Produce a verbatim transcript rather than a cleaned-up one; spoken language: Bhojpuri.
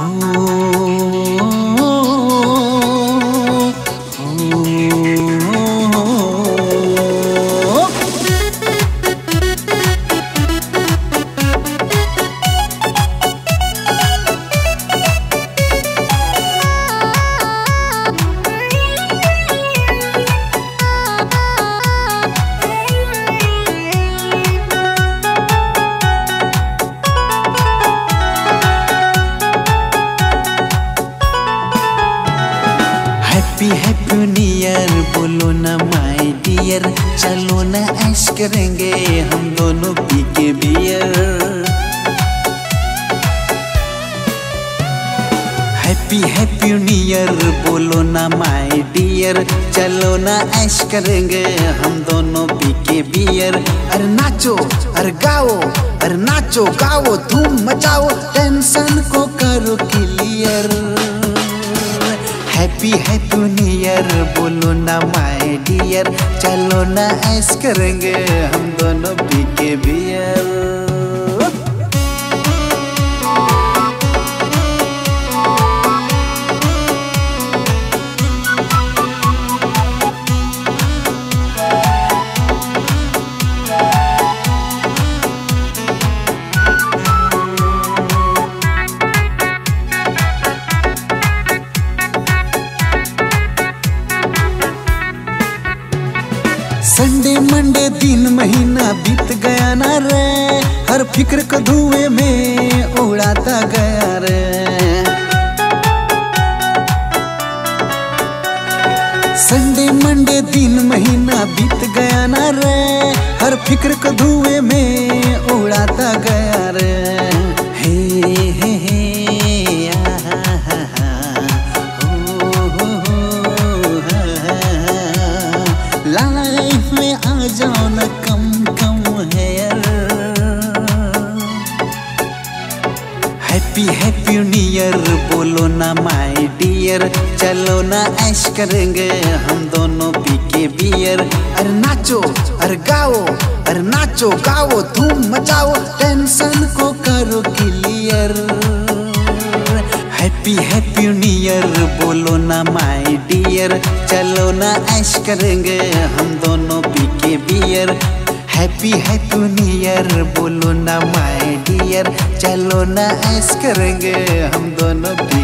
हैप्पी हैप्पी न्यू ईयर बोलो ना माय डियर, चलो ना ऐश करेंगे हम दोनों पी के beer. Happy happy new year बोलो ना माय डियर, चलो ना ऐश करेंगे हम दोनों पी के बियर। अरे नाचो अरे गाओ, अरे नाचो गाओ धूम मचाओ, टेंशन को करो clear. Happy happy new year बोलो ना माय डियर, चलो ना ऐश करेंगे हम दोनों पी के बियर। संडे मंडे दिन महीना बीत गया ना रे, हर फिक्र को धुएं में उड़ाता गया रे। संडे मंडे दिन महीना बीत गया ना रे, हर फिक्र को धुएं में उड़ाता गया रे। हे हे हे लाइफ में आ जाओ ना कम कम है यार। हैप्पी हैप्पी न्यू ईयर बोलो ना माय डियर, चलो ना ऐश करेंगे हम दोनों पी के बियर। अरे नाचो अरे गाओ, अरे नाचो गाओ धूम मचाओ, टेंशन को करो clear. Happy happy new year बोलो ना माय डियर, चलो ना ऐश करेंगे हम दोनों पी के beer. Happy happy new year बोलो ना माय डियर, चलो ना ऐश करेंगे हम दोनों पी